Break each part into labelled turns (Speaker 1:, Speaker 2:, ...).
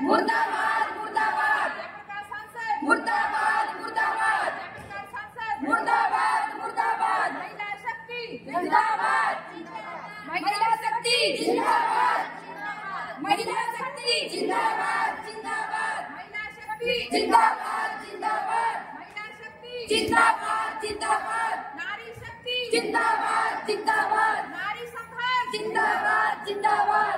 Speaker 1: मुर्दाबाद मुर्दाबाद मुर्दाबाद मुर्दाबाद मुर्दाबाद मुर्दाबाद महिला शक्ति जिंदाबाद महिला शक्ति जिंदाबाद महिला शक्ति जिंदाबाद जिंदाबाद महिला शक्ति जिंदाबाद जिंदाबाद महिला शक्ति जिंदाबाद जिंदाबाद नारी शक्ति जिंदाबाद जिंदाबाद नारी संघर्ष जिंदाबाद जिंदाबाद।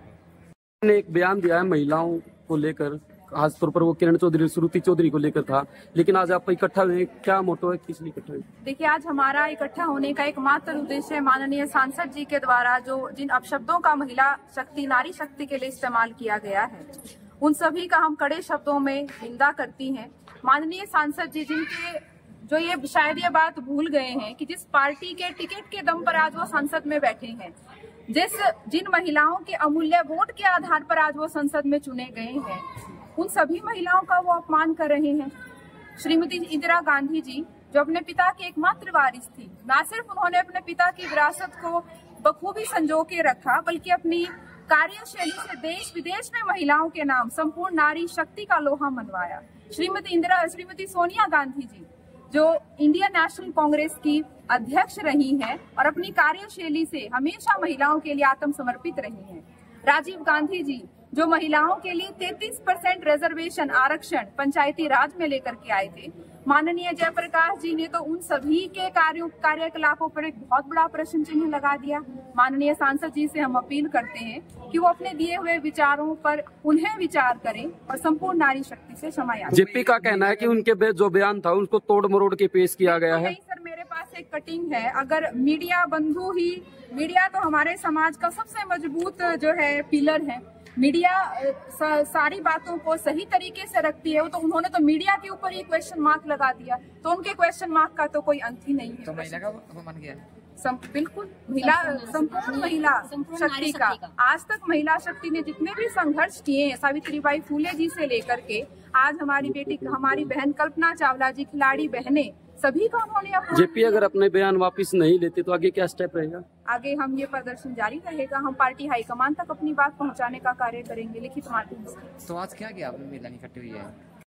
Speaker 2: ने एक बयान दिया है महिलाओं को लेकर, खासतौर पर वो किरण चौधरी श्रुति चौधरी को लेकर था, लेकिन आज आप इकट्ठा हुए, क्या मोटो है, किस लिए इकट्ठा हुए?
Speaker 3: देखिए, आज हमारा इकट्ठा होने का एकमात्र उद्देश्य माननीय सांसद जी के द्वारा जिन अपशब्दों का महिला शक्ति नारी शक्ति के लिए इस्तेमाल किया गया है, उन सभी का हम कड़े शब्दों में निंदा करती हैं। माननीय सांसद जी जो ये शायद ये बात भूल गए हैं कि जिस पार्टी के टिकट के दम पर आज वो संसद में बैठे हैं, जिन महिलाओं के अमूल्य वोट के आधार पर आज वो संसद में चुने गए हैं, उन सभी महिलाओं का वो अपमान कर रहे हैं। श्रीमती इंदिरा गांधी जी जो अपने पिता की एकमात्र वारिस थी, न सिर्फ उन्होंने अपने पिता की विरासत को बखूबी संजो के रखा, बल्कि अपनी कार्यशैली से देश विदेश में महिलाओं के नाम संपूर्ण नारी शक्ति का लोहा मनवाया। श्रीमती सोनिया गांधी जी जो इंडियन नेशनल कांग्रेस की अध्यक्ष रही हैं और अपनी कार्यशैली से हमेशा महिलाओं के लिए आत्मसमर्पित रही हैं। राजीव गांधी जी जो महिलाओं के लिए 33% रिजर्वेशन आरक्षण पंचायती राज में लेकर के आए थे। माननीय जयप्रकाश जी ने तो उन सभी के कार्यकलापों पर एक बहुत बड़ा प्रश्न चिन्ह लगा दिया। माननीय सांसद जी से हम अपील करते हैं कि वो अपने दिए हुए विचारों पर उन्हें विचार करें और संपूर्ण नारी शक्ति से क्षमा याचना।
Speaker 2: जेपी का कहना है कि उनके जो बयान था उसको तोड़ मरोड़ के पेश किया गया है।
Speaker 3: नहीं सर, मेरे पास एक कटिंग है। अगर मीडिया बंधु ही, मीडिया तो हमारे समाज का सबसे मजबूत जो है पिलर है, मीडिया सारी बातों को सही तरीके से रखती है, तो उन्होंने तो मीडिया के ऊपर ही क्वेश्चन मार्क लगा दिया, तो उनके क्वेश्चन मार्क का तो कोई अंत ही नहीं है।
Speaker 4: तो महिला का अपमान किया?
Speaker 3: बिल्कुल, संपूर्ण महिला शक्ति का। आज तक महिला शक्ति ने जितने भी संघर्ष किए हैं, सावित्रीबाई फूले जी से लेकर के आज हमारी बहन कल्पना चावला जी, खिलाड़ी बहनें, सभी का उन्होंने
Speaker 2: जेपी अगर अपने बयान वापस नहीं लेते तो आगे क्या स्टेप रहेगा?
Speaker 3: आगे हम ये प्रदर्शन जारी रहेगा। हम पार्टी हाईकमान तक अपनी बात पहुंचाने का कार्य करेंगे लिखित माध्यम से।
Speaker 4: तो आज क्या किया आपने महिला इकट्ठी हुई है?